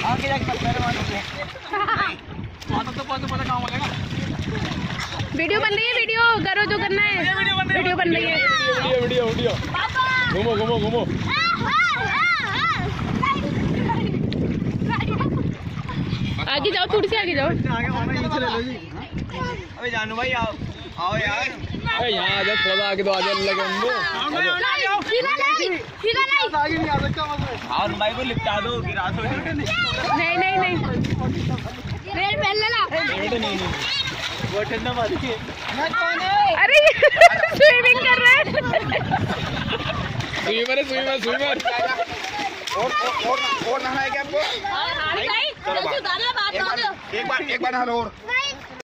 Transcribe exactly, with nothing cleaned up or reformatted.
आगे जाके मत मेरे मानो पे तो तो पता पता काम होगा। वीडियो बन रही है, वीडियो करो जो करना है। वीडियो बन रही है, वीडियो वीडियो वीडियो घूमो घूमो घूमो। आगे जाओ, थोड़ी सी आगे जाओ। अबे जानू भाई आओ आओ यार। अरे यहाँ आ जाओ, थोड़ा आगे तो आगे लगे होंगे। आगे नहीं आ सकता मतलब। और भाई को लिपटा दो, गिरा दो। नहीं नहीं नहीं रेल पहले ला। नहीं नहीं वो ठंडा मत के। अरे स्विमिंग कर रहा है। स्विमर है, स्विमर स्विमर। और और और नहाना है क्या आपको? भाई एक बार एक बार नहा लो और